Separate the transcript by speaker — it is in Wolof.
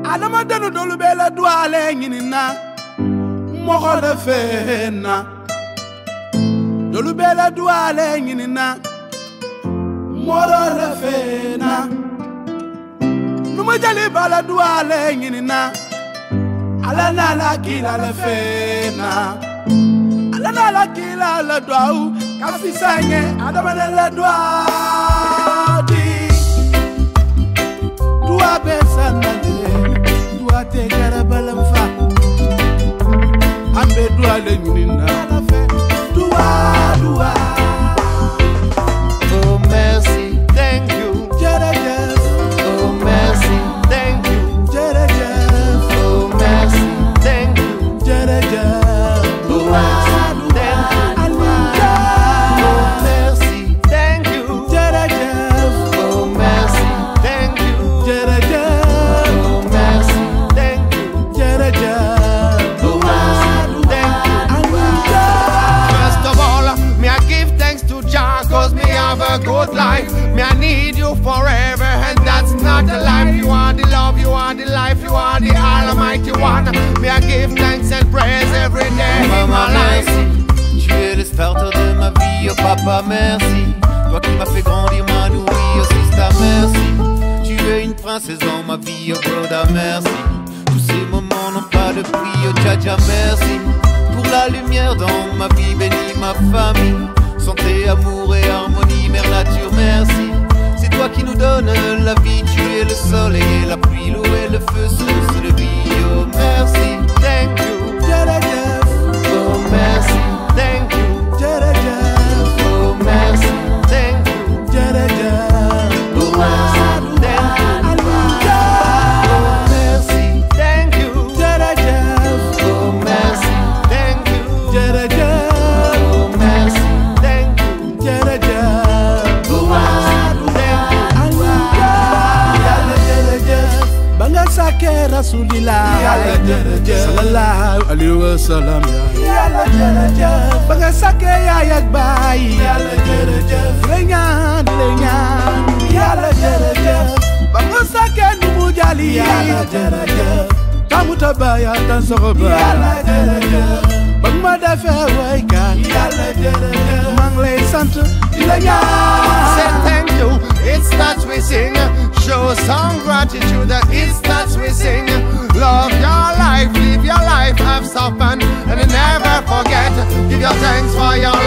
Speaker 1: Adama denu dolu bela duale nyinina Moko le fena Dolu bela duale nyinina Moro le fena Numa jali bala duale nyinina Alana la kila le fena Alana la kila le duau Kafi sanye adama le duadi Dua besanale Dua te karabalam fa Ambe dua le nyinina Dua
Speaker 2: Oh merci, thank you
Speaker 1: Jerejeff
Speaker 2: Oh merci, thank you
Speaker 1: Jerejeff
Speaker 2: Oh merci, thank you
Speaker 1: Jerejeff
Speaker 2: Oh merci, thank you Oh merci, thank you
Speaker 1: Jerejeff
Speaker 2: Oh merci, thank you
Speaker 1: Jerejeff
Speaker 2: Oh merci, thank you
Speaker 1: Jerejeff
Speaker 2: Oh merci, thank you First of all, me I give thanks to Jah, cause me have a good life. Me I need you forever, and that's not a lie. You are the love, you are the life, you are the Almighty One. Me I give thanks and praise every day in my life.
Speaker 3: Tu es le starter de ma vie, oh papa merci. Toi qui m'as fait grandir, m'a nourri, oh sister merci. Tu es une princesse dans ma vie, oh brother merci. Tous ces moments n'ont pas de prix, oh Dja Dja merci. Pour la lumière dans ma vie, bénis ma famille. Santé, amour et harmonie, mère nature merci. C'est toi qui nous donnes la vie, tu es le soleil et la pluie, l'eau et le feu, source de vie, oh merci, thank you.
Speaker 1: Jerejeff
Speaker 3: Oh merci, thank you.
Speaker 1: Jerejeff
Speaker 3: Oh merci, thank you.
Speaker 1: Jerejeff
Speaker 3: Oh merci, thank you. Oh merci, thank you.
Speaker 1: Jerejeff
Speaker 3: Oh merci, thank you.
Speaker 1: Jerejeff
Speaker 3: Oh merci, thank you.
Speaker 1: Jerejeff
Speaker 3: Oh merci, thank you.
Speaker 1: Yalla Jerejeff Banga sake Rasulillah Yalla Jerejeff Sallallahu alaihi wasallam Yalla Jerejeff Banga sake yayak bay Yalla Jerejeff Lenyan Yalla Jerejeff Banga sake numu jali Yalla Jerejeff Kamuta baya tan soba Yalla Jerejeff Banga dafe waykan Yalla Jerejeff Manglay sant Lenyan
Speaker 2: Say thank you, it starts we sing. Show some gratitude, it starts we sing. Love your life, live your life, have some fun, and never forget. Give your thanks for your